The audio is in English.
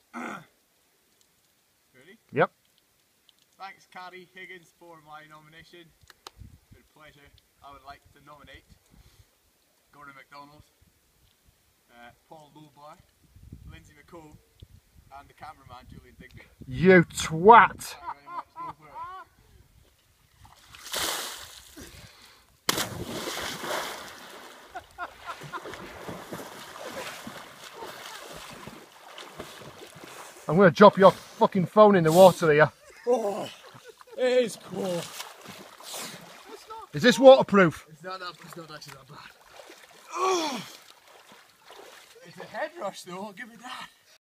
Ready? Yep. Thanks, Carrie Higgins, for my nomination. It's been a pleasure. I would like to nominate Gordon McDonald, Paul Lowbar, Lindsay McComb, and the cameraman Julian Digby. You twat! Thank you very much. Go for it. I'm going to drop your fucking phone in the water here. Oh, it is cool. Is this waterproof? It's not actually that bad. Oh, it's a head rush though, I'll give it that.